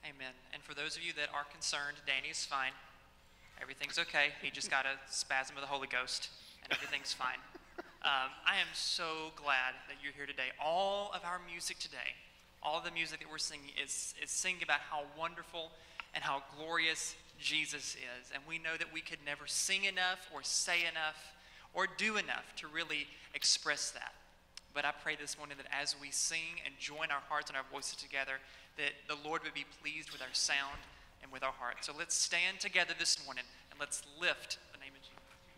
Amen. And for those of you that are concerned, Danny's fine. Everything's okay. He just got a spasm of the Holy Ghost, and everything's fine. I am so glad that you're here today. All of our music today, all of the music that we're singing is singing about how wonderful and how glorious Jesus is. And we know that we could never sing enough or say enough or do enough to really express that. But I pray this morning that as we sing and join our hearts and our voices together, that the Lord would be pleased with our sound and with our heart. So let's stand together this morning and let's lift the name of Jesus.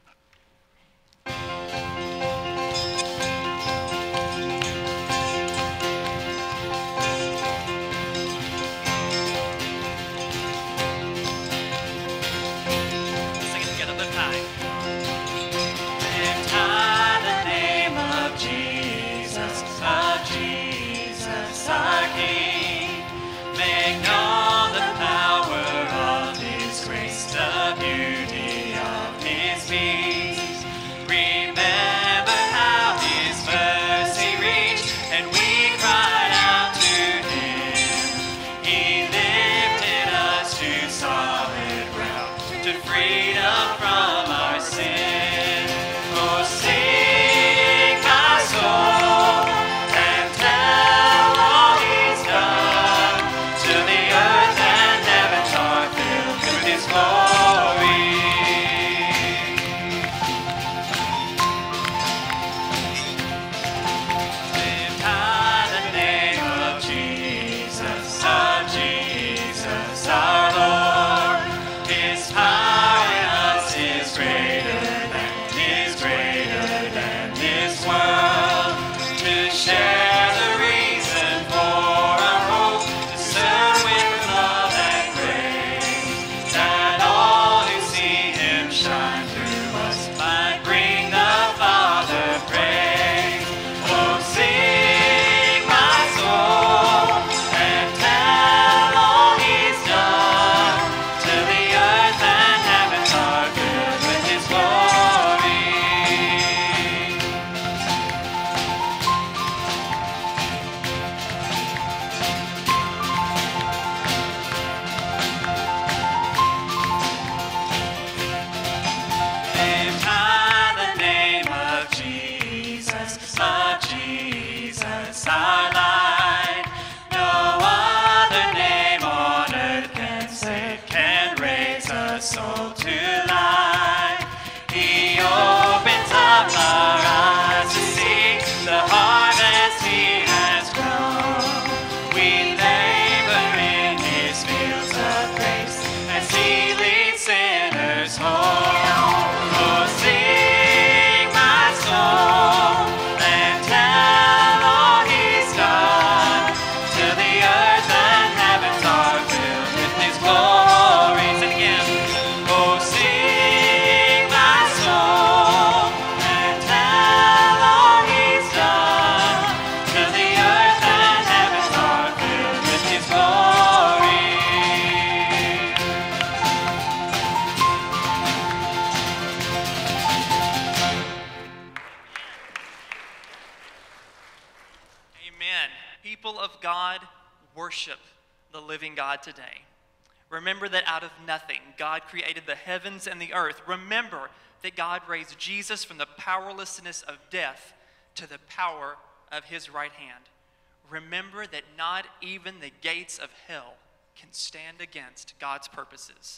Worship the living God today. Remember that out of nothing, God created the heavens and the earth. Remember that God raised Jesus from the powerlessness of death to the power of his right hand. Remember that not even the gates of hell can stand against God's purposes.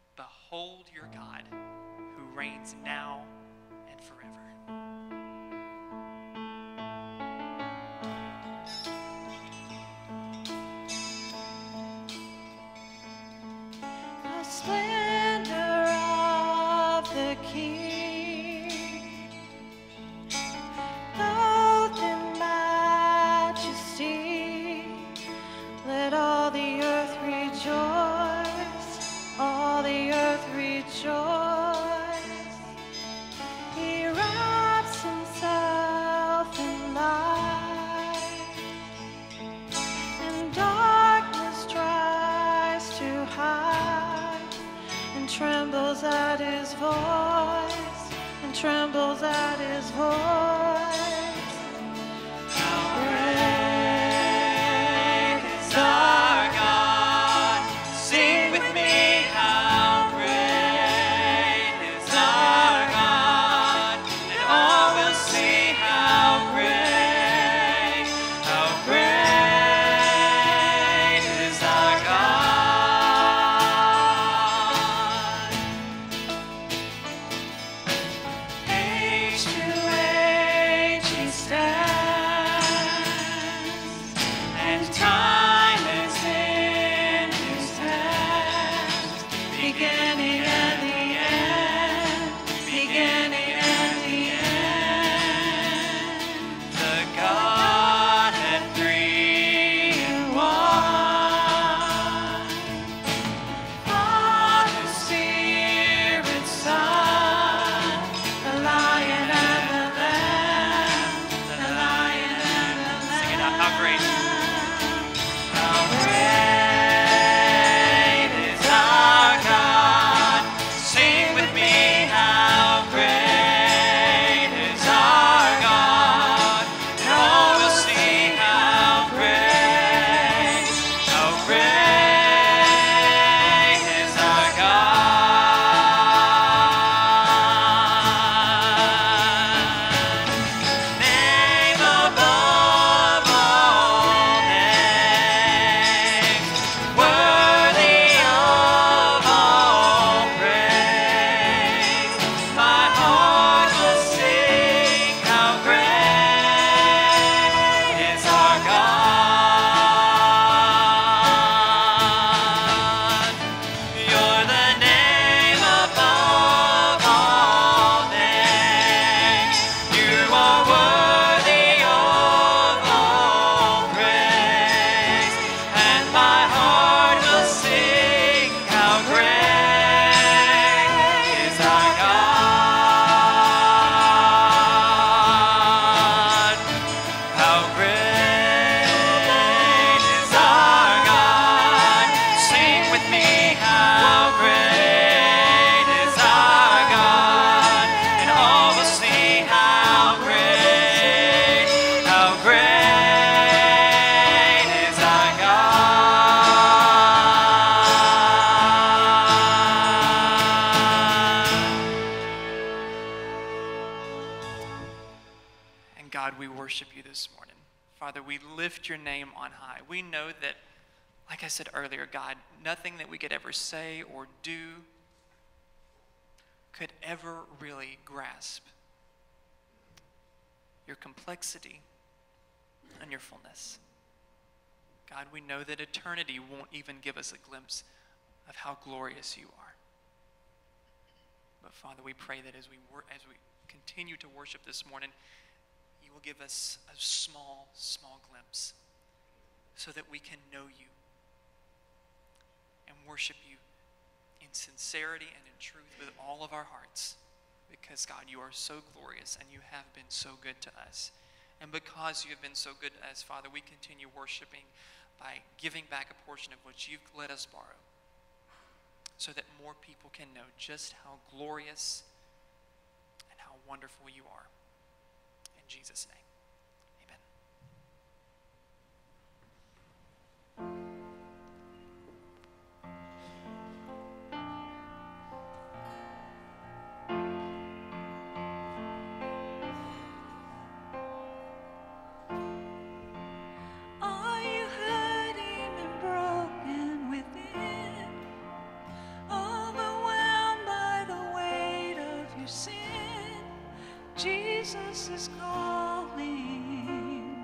Behold your God who reigns now and forever. Splendor of the King, clothed in majesty, let all the earth rejoice, all the earth rejoice. He wraps himself in light, and darkness tries to hide, and trembles at his voice, and trembles at his voice. How great is our God! And God, we worship you this morning. Father, we lift your name on high. We know that, like I said earlier, God, nothing that we could ever say or do could ever really grasp your complexity and your fullness. God, we know that eternity won't even give us a glimpse of how glorious you are. But Father, we pray that as we continue to worship this morning, you will give us a small glimpse so that we can know you and worship you in sincerity and in truth with all of our hearts. Because, God, you are so glorious and you have been so good to us. And because you have been so good to us, Father, we continue worshiping by giving back a portion of what you've let us borrow so that more people can know just how glorious and how wonderful you are. In Jesus' name, amen. Are you hurting and broken within, overwhelmed by the weight of your sin? Jesus is calling.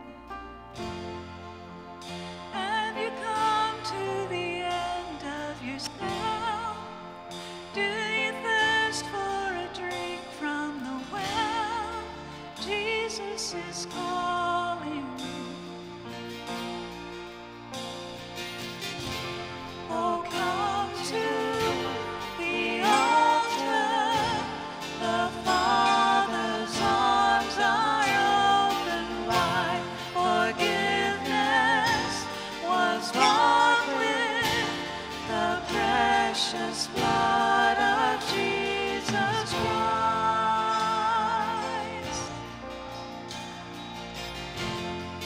Have you come to the end of yourself? Do you thirst for a drink from the well? Jesus is calling. Oh, come to the altar. The Father's arms are open wide. Forgiveness was bought with the precious blood of Jesus Christ.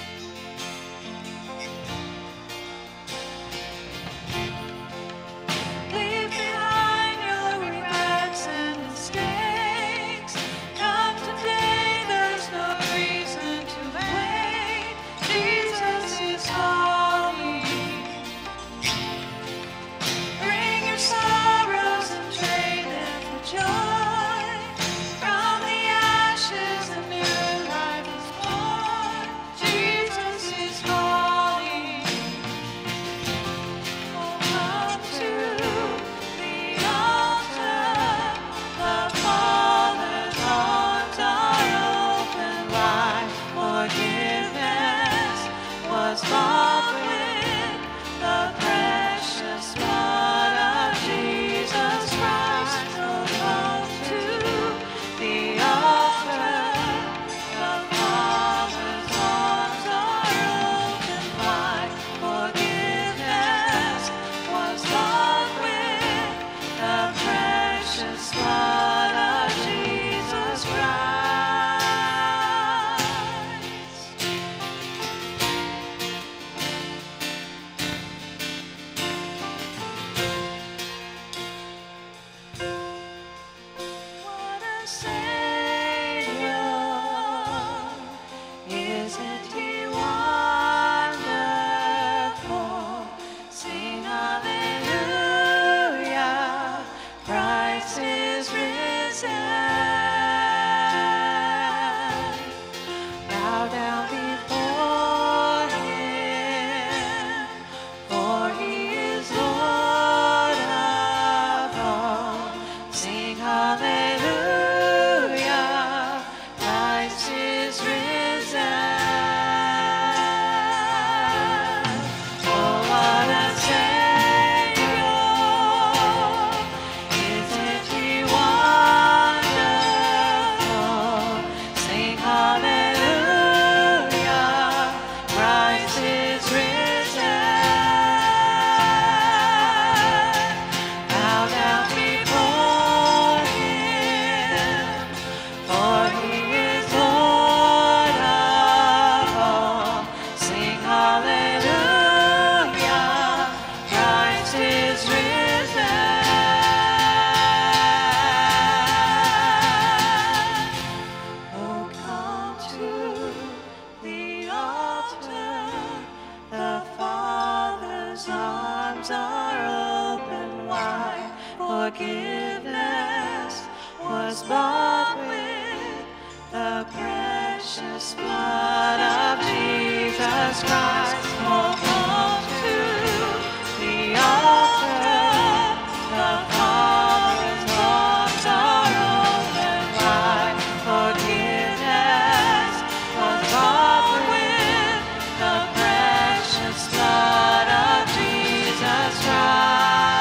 arms are open wide. Forgiveness was bought with the precious blood of Jesus Christ. Oh, come to the altar. The Father's arms are open wide. Forgiveness was bought with the precious blood of Jesus Christ.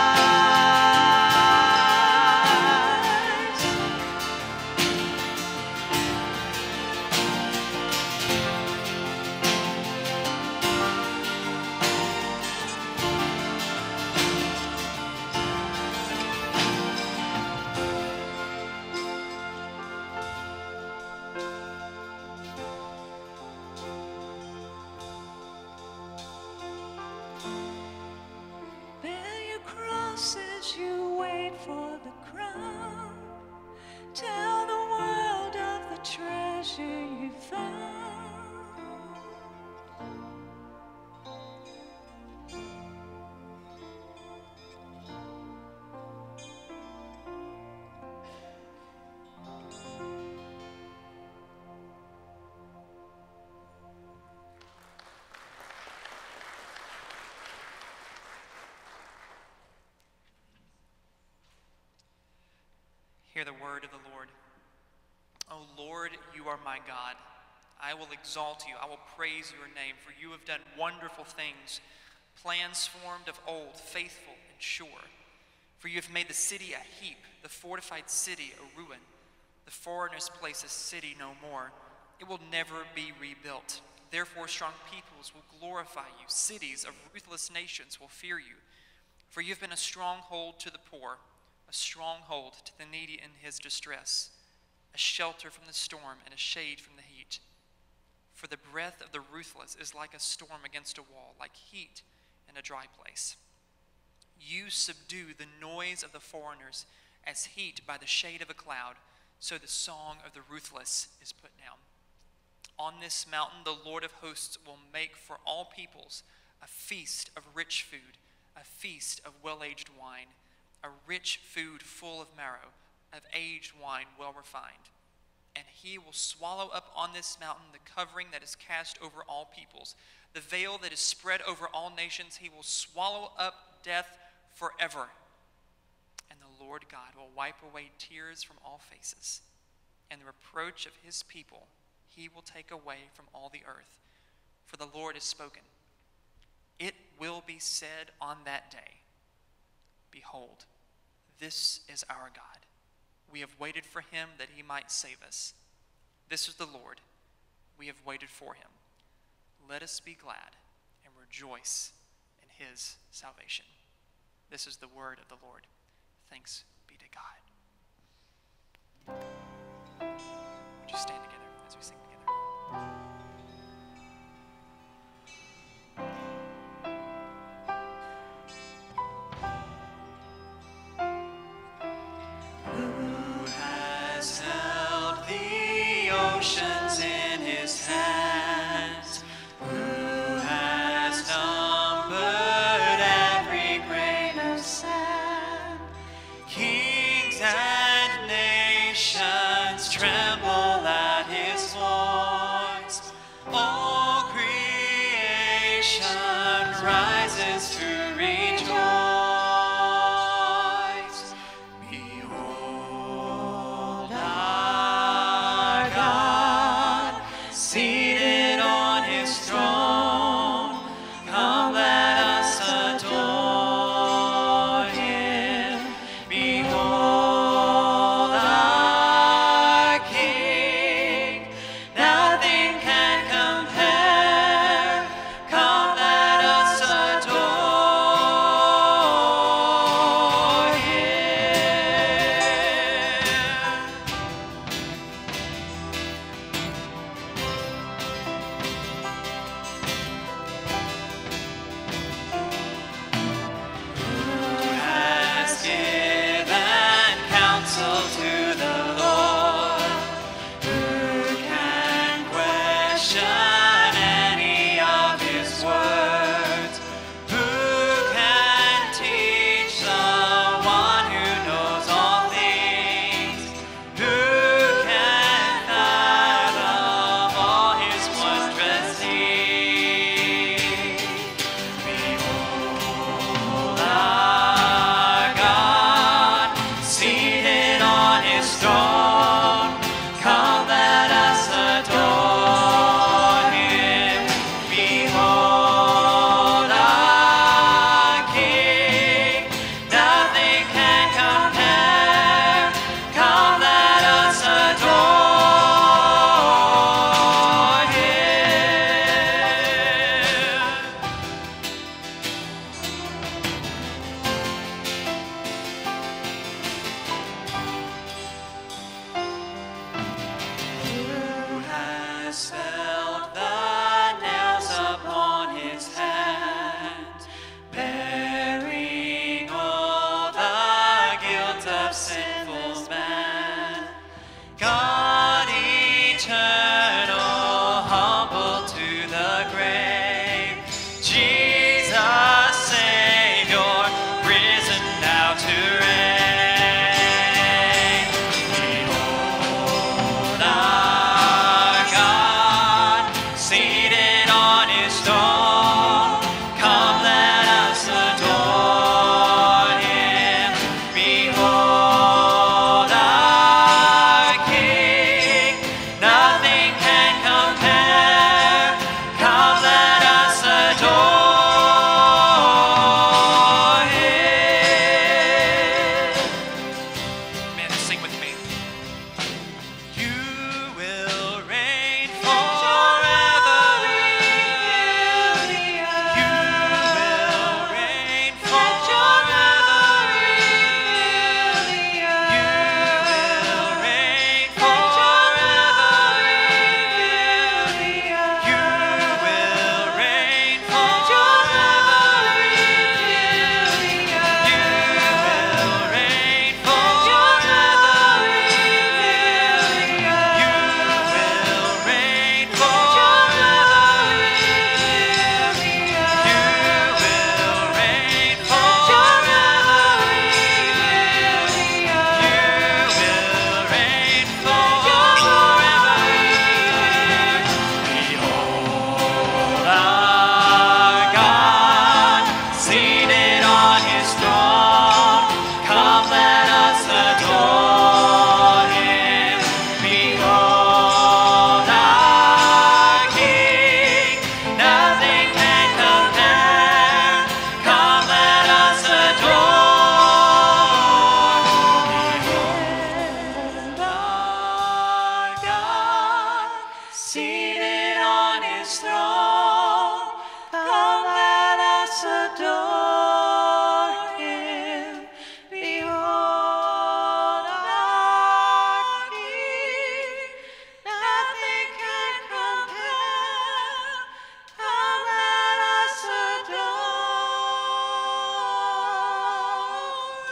Bear your cross as you wait for the crown. Tell the world of the treasure you found. Hear the word of the Lord. O Lord, you are my God. I will exalt you. I will praise your name, for you have done wonderful things, plans formed of old, faithful and sure. For you have made the city a heap, the fortified city a ruin. The foreigner's place a city no more. It will never be rebuilt. Therefore strong peoples will glorify you. Cities of ruthless nations will fear you. For you have been a stronghold to the poor, a stronghold to the needy in his distress, a shelter from the storm and a shade from the heat. For the breath of the ruthless is like a storm against a wall, like heat in a dry place. You subdue the noise of the foreigners as heat by the shade of a cloud, so the song of the ruthless is put down. On this mountain the Lord of hosts will make for all peoples a feast of rich food, a feast of well-aged wine, a rich food full of marrow, of aged wine well refined. And he will swallow up on this mountain the covering that is cast over all peoples, the veil that is spread over all nations. He will swallow up death forever. And the Lord God will wipe away tears from all faces, and the reproach of his people he will take away from all the earth. For the Lord has spoken. It will be said on that day, behold, this is our God. We have waited for him that he might save us. This is the Lord. We have waited for him. Let us be glad and rejoice in his salvation. This is the word of the Lord. Thanks be to God. Would you stand together as we sing together? Oceans in his hands, who has numbered every grain of sand. Kings and nations tremble at his voice. All creation rises to rejoice. Behold, our God, seated on his throne, come let us adore him. Behold our King, nothing can compare. Come let us adore his throne. Come, let us adore him. Behold our King. Nothing can compare. Come, let us adore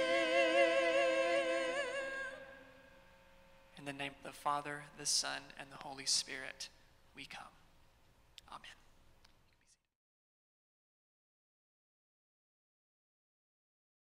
him. In the name of the Father, the Son, and the Holy Spirit, we come. Amen.